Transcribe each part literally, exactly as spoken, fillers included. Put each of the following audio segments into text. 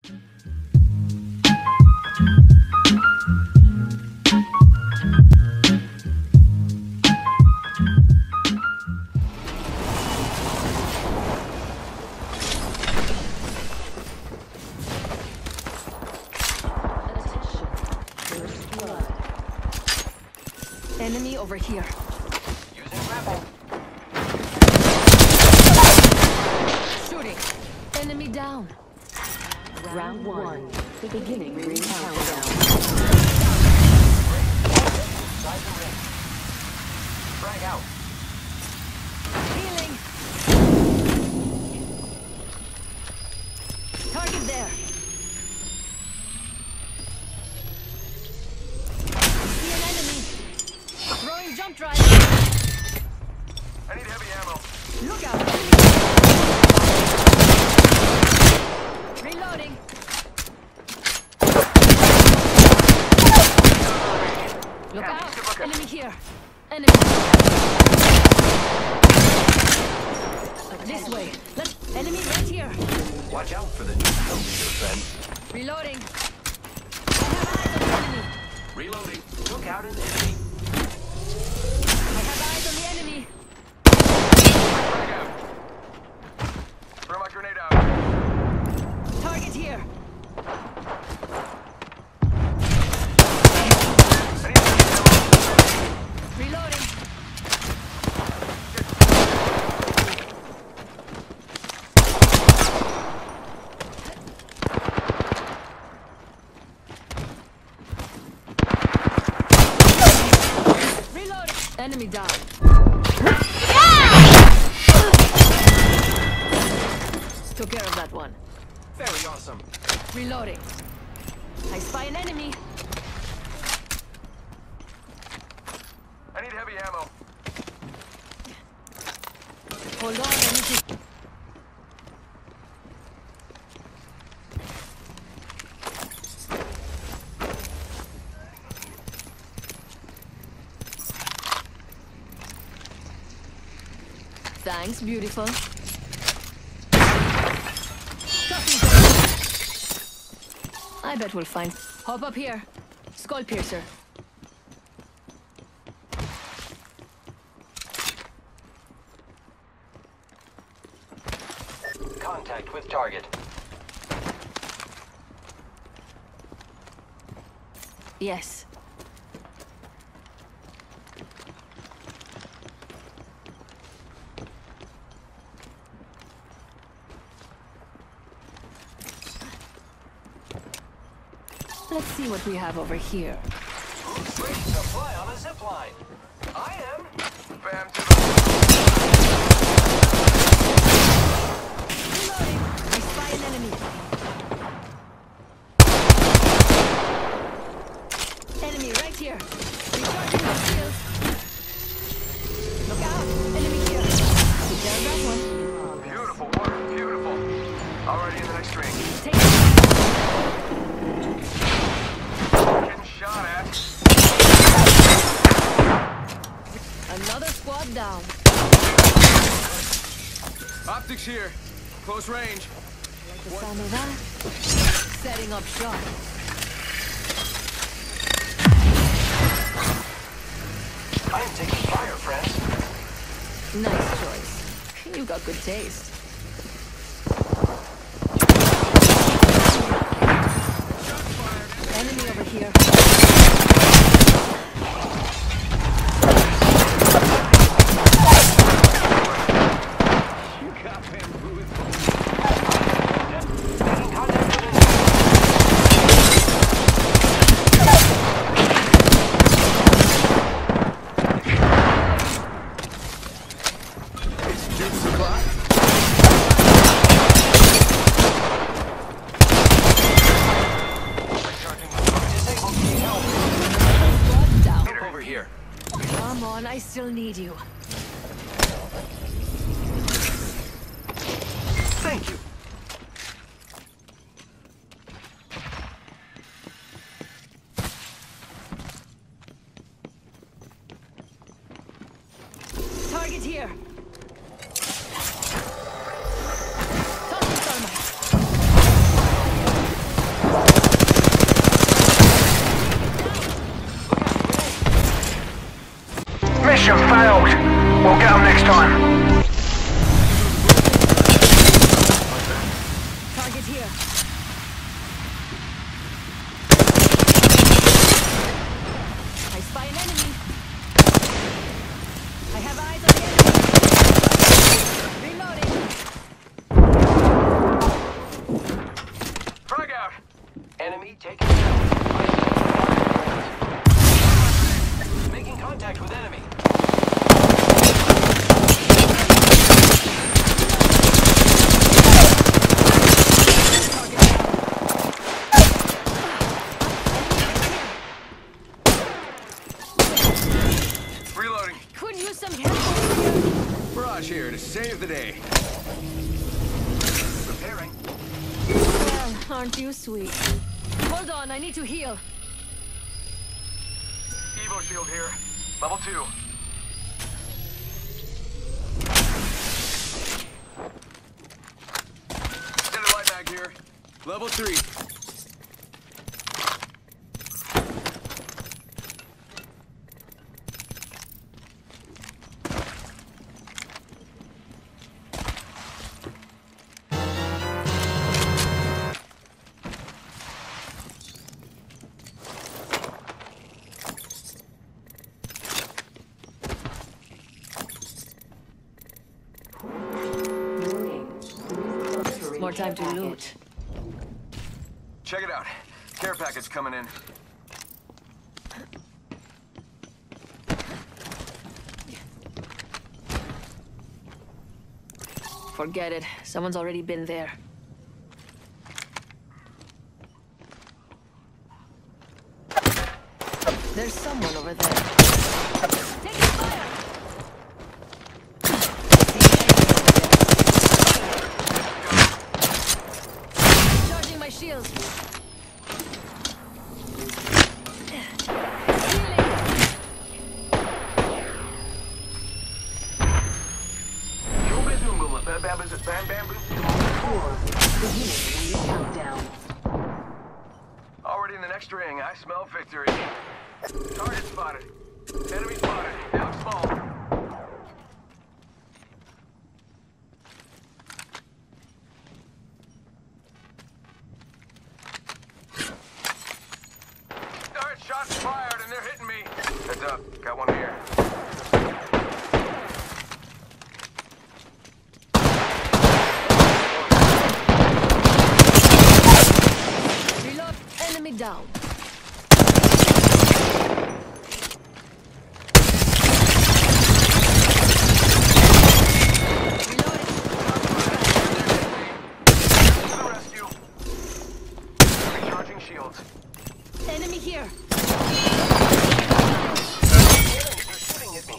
Enemy over here. Using weapon. Shooting. Enemy down. Round one. Beginning ring countdown. Inside the ring. Frag out. Healing. Target there. See an enemy. Throwing jump drive. I need heavy ammo. Look out. Reloading. Look Yeah, out. keep looking. Enemy here. Enemy. This way. Let's. Enemy right here. Watch out for the new kill leader, friends. Reloading. I have eyes on the enemy. Reloading. Look out an enemy. I have eyes on the enemy. Frag out. Throw my grenade out. Target here. I need heavy ammo. Reloading. Reloading. Enemy down. Took care of that one. Very awesome. Reloading. I spy an enemy. I need heavy ammo. Hold on, I need to... Thanks, beautiful. I bet we'll find... Hop up here. Skull piercer. Contact with target. Yes. Let's see what we have over here. Who's ready to fly on a zip line? I am. Bam to Reloading. I spy an enemy. Enemy right here. Recharging my shields. Look out. Enemy here. There's that one. the beautiful water. Beautiful. Already in the next ring. Take it. Getting shot at. Another squad down. Optics here. Close range. Like the sound of that? Setting up shop. I am taking fire, friends. Nice choice. You got good taste. Enemy over here. You got bamboozled. Come on, I still need you. Thank you. Target here. Toss the thermite. Spy an enemy. I have eyes on the enemy. Reloading. Frag out. Enemy taken down. Making contact with enemy. Reloading. Could use some help. Barrage here to save the day. Repairing. Well, aren't you sweet? Hold on, I need to heal. Evo shield here. Level two. Extended light mag here. Level three. More time to loot. Check it out. Care package coming in. Forget it. Someone's already been there. There's someone over there. Taking fire! Charging my shields. Already in the next ring, I smell victory. Target spotted. Enemy spotted. Now small. Alright, shots fired and they're hitting me. Heads up, got one here. Reload. Enemy down. Enemy here. Shooting at me.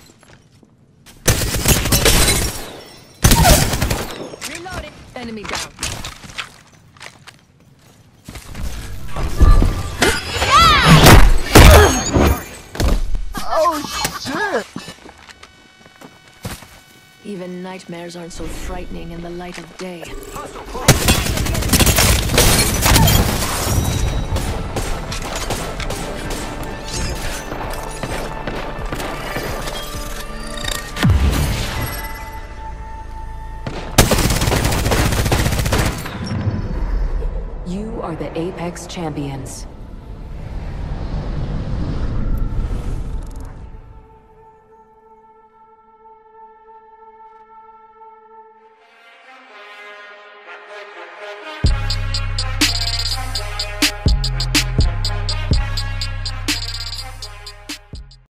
Reloading. Enemy down. Oh shit! Even nightmares aren't so frightening in the light of day. Hostile close. You are the Apex Champions.